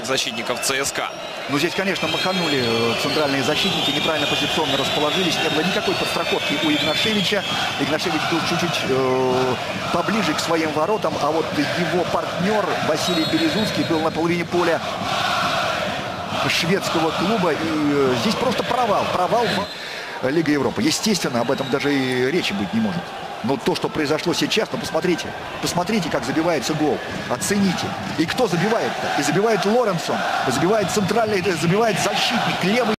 защитников ЦСКА. Ну, здесь, конечно, маханули центральные защитники, неправильно позиционно расположились. Не было никакой подстраховки у Игнашевича. Игнашевич был чуть-чуть поближе к своим воротам, а вот его партнер Василий Березунский был на половине поля шведского клуба. И здесь просто провал в Лига Европы. Естественно, об этом даже и речи быть не может. Но то, что произошло сейчас, ну посмотрите, как забивается гол. Оцените. И кто забивает-то? И забивает Лоренсон, забивает центральный, забивает защитник, левый.